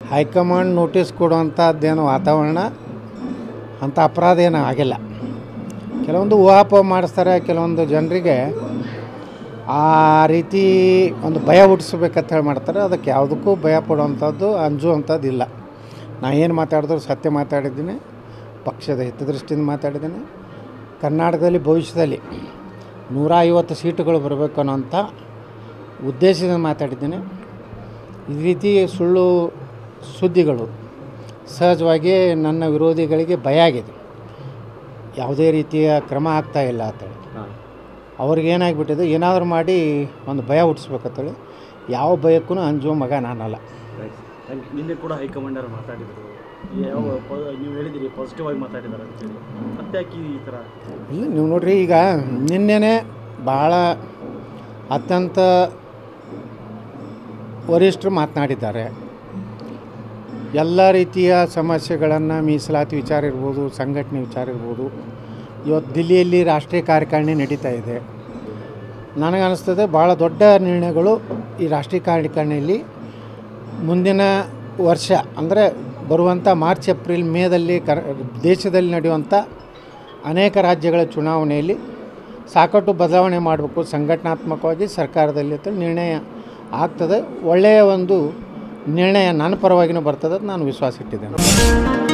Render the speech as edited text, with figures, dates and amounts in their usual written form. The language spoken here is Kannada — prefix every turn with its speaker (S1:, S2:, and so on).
S1: ಹೈಕಮಾಂಡ್ ನೋಟಿಸ್ ಕೊಡುವಂಥದ್ದೇನು ವಾತಾವರಣ ಅಂಥ ಅಪರಾಧ ಏನೂ ಆಗಿಲ್ಲ. ಕೆಲವೊಂದು ಊಹಾಪೋಹ ಮಾಡಿಸ್ತಾರೆ. ಕೆಲವೊಂದು ಜನರಿಗೆ ಆ ರೀತಿ ಒಂದು ಭಯ ಹುಟ್ಟಿಸ್ಬೇಕಂತ ಹೇಳಿ ಮಾಡ್ತಾರೆ. ಅದಕ್ಕೆ ಯಾವುದಕ್ಕೂ ಭಯ ಪಡುವಂಥದ್ದು ಅಂಜುವಂಥದ್ದು ಇಲ್ಲ. ನಾ ಏನು ಮಾತಾಡಿದ್ರು ಸತ್ಯ ಮಾತಾಡಿದ್ದೀನಿ, ಪಕ್ಷದ ಹಿತದೃಷ್ಟಿಯಿಂದ ಮಾತಾಡಿದ್ದೀನಿ. ಕರ್ನಾಟಕದಲ್ಲಿ ಭವಿಷ್ಯದಲ್ಲಿ 150 ಸೀಟುಗಳು ಬರಬೇಕು ಅನ್ನೋಂಥ ಉದ್ದೇಶದಿಂದ ಮಾತಾಡಿದ್ದೀನಿ. ಈ ರೀತಿ ಸುಳ್ಳು ಸುದ್ದಿಗಳು ಸಹಜವಾಗಿ ನನ್ನ ವಿರೋಧಿಗಳಿಗೆ ಭಯ ಆಗಿದೆ. ಯಾವುದೇ ರೀತಿಯ ಕ್ರಮ ಆಗ್ತಾಯಿಲ್ಲ ಅಂತೇಳಿ ಅವ್ರಿಗೇನಾಗಿಬಿಟ್ಟಿದೆ, ಏನಾದರೂ ಮಾಡಿ ಒಂದು ಭಯ ಹುಟ್ಟಿಸ್ಬೇಕಂತೇಳಿ. ಯಾವ ಭಯಕ್ಕೂ ಅಂಜುವ ಮಗ ನಾನಲ್ಲ.
S2: ನಿನ್ನೆ ಕೂಡ ಹೈಕಮಾಂಡ್ ಅವರು ಮಾತಾಡಿದರು, ನೀವು ಹೇಳಿದಿರಿ ಪಾಸಿಟಿವ್ ಆಗಿ ಮಾತಾಡಿದ್ದಾರೆ ಅಂತೇಳಿ. ಮತ್ತೆ ಯಾಕೆ ಈ ಥರ?
S1: ಇಲ್ಲ, ನೀವು ನೋಡ್ರಿ, ಈಗ ನಿನ್ನೆನೇ ಭಾಳ ಅತ್ಯಂತ ವರಿಷ್ಠರು ಮಾತನಾಡಿದ್ದಾರೆ. ಎಲ್ಲ ರೀತಿಯ ಸಮಸ್ಯೆಗಳನ್ನು, ಮೀಸಲಾತಿ ವಿಚಾರ ಇರ್ಬೋದು, ಸಂಘಟನೆ ವಿಚಾರ ಇರ್ಬೋದು. ಇವತ್ತು ದಿಲ್ಲಿಯಲ್ಲಿ ರಾಷ್ಟ್ರೀಯ ಕಾರ್ಯಕಾರಿಣಿ ನಡೀತಾ ಇದೆ. ನನಗನ್ನಿಸ್ತದೆ ಭಾಳ ದೊಡ್ಡ ನಿರ್ಣಯಗಳು ಈ ರಾಷ್ಟ್ರೀಯ ಕಾರ್ಯಕಾರಿಣಿಯಲ್ಲಿ ಮುಂದಿನ ವರ್ಷ ಅಂದರೆ ಬರುವಂಥ ಮಾರ್ಚ್, ಏಪ್ರಿಲ್, ಮೇದಲ್ಲಿ ದೇಶದಲ್ಲಿ ನಡೆಯುವಂಥ ಅನೇಕ ರಾಜ್ಯಗಳ ಚುನಾವಣೆಯಲ್ಲಿ ಸಾಕಷ್ಟು ಬದಲಾವಣೆ ಮಾಡಬೇಕು ಸಂಘಟನಾತ್ಮಕವಾಗಿ ಸರ್ಕಾರದಲ್ಲಿ ಅಂತ ನಿರ್ಣಯ ಆಗ್ತದೆ. ಒಳ್ಳೆಯ ಒಂದು ನಿರ್ಣಯ ನನ್ನ ಪರವಾಗಿಯೂ ಬರ್ತದೆ, ನಾನು ವಿಶ್ವಾಸ ಇಟ್ಟಿದ್ದೇನೆ.